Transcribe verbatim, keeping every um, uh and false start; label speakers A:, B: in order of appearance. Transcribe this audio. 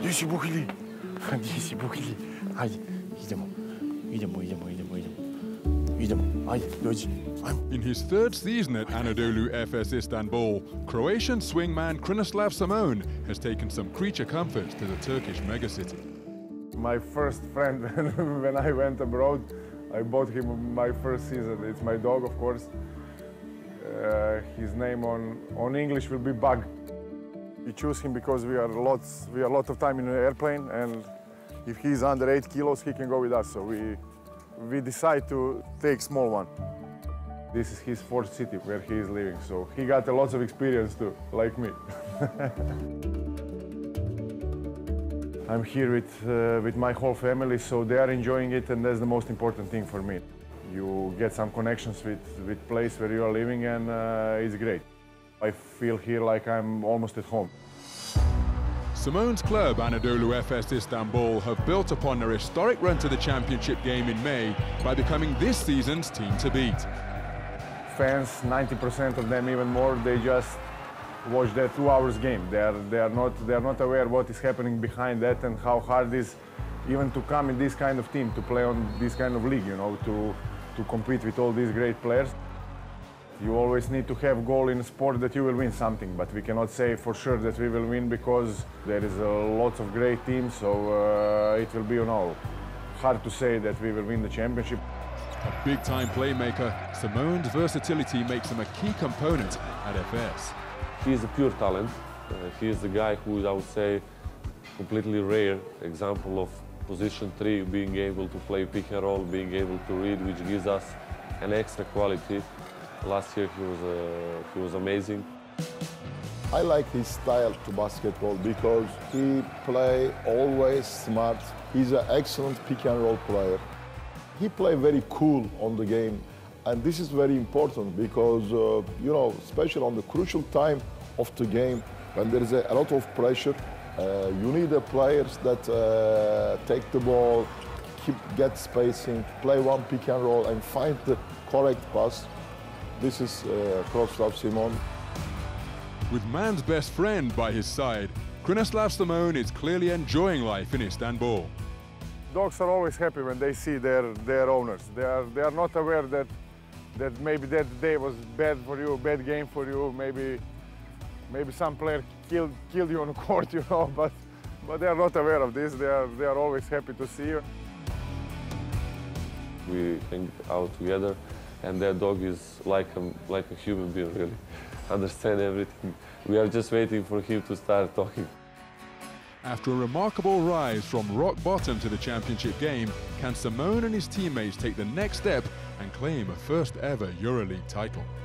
A: Gdje si Buhili? Gdje si Buhili? Ajde, idemo. Idemo, idemo, idemo, idemo. Idemo, ajde, dođi.
B: In his third season at Anadolu Efes Istanbul, Croatian swingman Krunoslav has taken some creature comforts to the Turkish megacity.
A: My first friend when I went abroad, I bought him my first season. It's my dog, of course. Uh, his name on, on English will be Bug. We choose him because we are lots, we are a lot of time in an airplane, and if he's under eight kilos, he can go with us. So we, we decide to take small one. This is his fourth city where he is living, so he got a lot of experience too, like me. I'm here with, uh, with my whole family, so they are enjoying it, and that's the most important thing for me. You get some connections with with place where you are living, and uh, it's great. I feel here like I'm almost at home.
B: Simone's club, Anadolu Efes Istanbul, have built upon their historic run to the championship game in May by becoming this season's team to beat.
A: Fans, ninety percent of them, even more, they just watch that two hours game. They are, they are not, they are not aware what is happening behind that and how hard it is even to come in this kind of team, to play on this kind of league, you know, to, to compete with all these great players. You always need to have goal in sport that you will win something, but we cannot say for sure that we will win because there is a lot of great teams, so uh, it will be, you know, hard to say that we will win the championship.
B: A big-time playmaker, Simone's versatility makes him a key component at Efes.
C: He is a pure talent. Uh, he is the guy who is, I would say, completely rare example of position three, being able to play pick and roll, being able to read, which gives us an extra quality. Last year he was, uh, he was amazing.
D: I like his style to basketball because he play always smart. He's an excellent pick and roll player. He play very cool on the game, and this is very important because, uh, you know, especially on the crucial time of the game, when there is a, a lot of pressure, uh, you need the players that uh, take the ball, keep, get spacing, play one pick and roll, and find the correct pass. This is uh, Krunoslav Simone.
B: With man's best friend by his side, Krunoslav Simone is clearly enjoying life in Istanbul.
A: Dogs are always happy when they see their, their owners. They are, they are not aware that, that maybe that day was bad for you, bad game for you, maybe, maybe some player killed, killed you on the court, you know, but, but they are not aware of this. They are, they are always happy to see you.
C: We hang out together, and that dog is like a, like a human being, really. Understand everything. We are just waiting for him to start talking.
B: After a remarkable rise from rock bottom to the championship game, can Simone and his teammates take the next step and claim a first ever EuroLeague title?